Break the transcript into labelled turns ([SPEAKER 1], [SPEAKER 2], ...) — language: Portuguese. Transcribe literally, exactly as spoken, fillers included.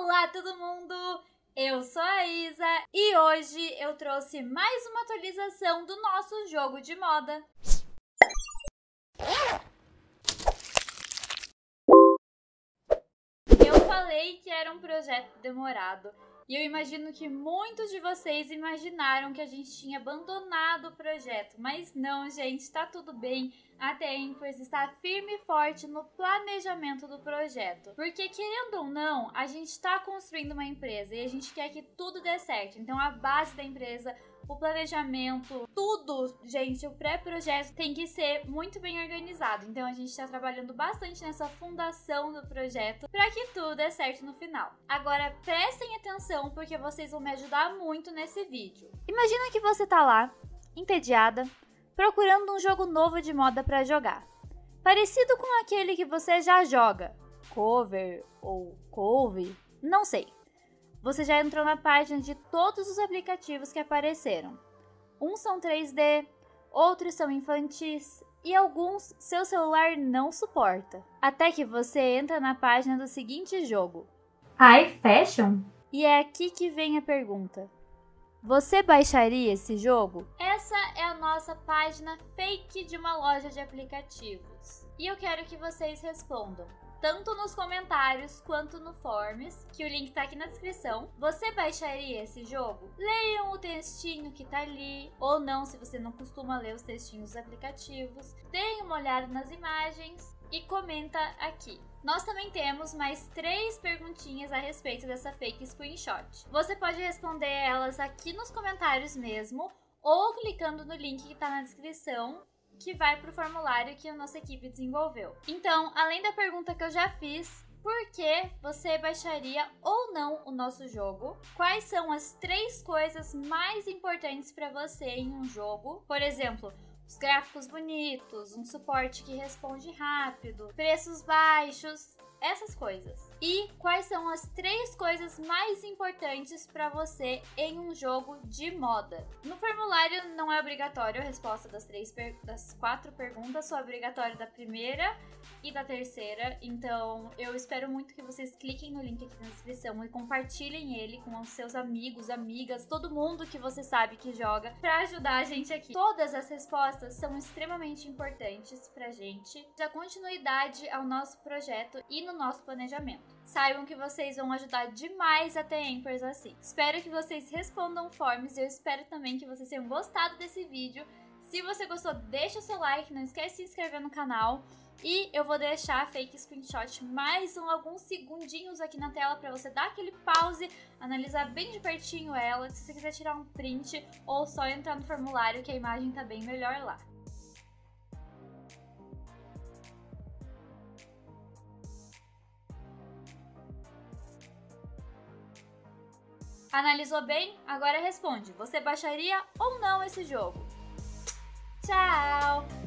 [SPEAKER 1] Olá todo mundo, eu sou a Isa e hoje eu trouxe mais uma atualização do nosso jogo de moda. Eu falei que era um projeto demorado e eu imagino que muitos de vocês imaginaram que a gente tinha abandonado o projeto, mas não, gente, tá tudo bem. A T Empers está firme e forte no planejamento do projeto, porque querendo ou não, a gente está construindo uma empresa e a gente quer que tudo dê certo. Então a base da empresa, o planejamento, tudo, gente, o pré-projeto tem que ser muito bem organizado. Então a gente está trabalhando bastante nessa fundação do projeto para que tudo dê certo no final. Agora prestem atenção porque vocês vão me ajudar muito nesse vídeo. Imagina que você tá lá, entediada, procurando um jogo novo de moda para jogar, parecido com aquele que você já joga, Cover ou Cove, não sei. Você já entrou na página de todos os aplicativos que apareceram. Uns são três D, outros são infantis e alguns seu celular não suporta. Até que você entra na página do seguinte jogo, iFashion. E é aqui que vem a pergunta. Você baixaria esse jogo? Essa é a nossa página fake de uma loja de aplicativos. E eu quero que vocês respondam, tanto nos comentários quanto no Forms, que o link tá aqui na descrição. Você baixaria esse jogo? Leiam o textinho que tá ali, ou não, se você não costuma ler os textinhos dos aplicativos. Deem uma olhada nas imagens e comenta aqui. Nós também temos mais três perguntinhas a respeito dessa fake screenshot. Você pode responder elas aqui nos comentários mesmo, ou clicando no link que está na descrição, que vai para o formulário que a nossa equipe desenvolveu. Então, além da pergunta que eu já fiz, por que você baixaria ou não o nosso jogo? Quais são as três coisas mais importantes para você em um jogo? Por exemplo, os gráficos bonitos, um suporte que responde rápido, preços baixos, essas coisas. E quais são as três coisas mais importantes para você em um jogo de moda? No formulário não é obrigatório a resposta das, três das quatro perguntas, só é obrigatório da primeira e da terceira. Então eu espero muito que vocês cliquem no link aqui na descrição e compartilhem ele com os seus amigos, amigas, todo mundo que você sabe que joga, para ajudar a gente aqui. Todas as respostas são extremamente importantes pra gente, dar continuidade ao nosso projeto e no nosso planejamento. Saibam que vocês vão ajudar demais a T Empers assim. Espero que vocês respondam forms e eu espero também que vocês tenham gostado desse vídeo. Se você gostou, deixa o seu like, não esquece de se inscrever no canal. E eu vou deixar a fake screenshot mais um, alguns segundinhos aqui na tela para você dar aquele pause, analisar bem de pertinho ela, se você quiser tirar um print ou só entrar no formulário que a imagem tá bem melhor lá. Analisou bem? Agora responde, você baixaria ou não esse jogo? Tchau!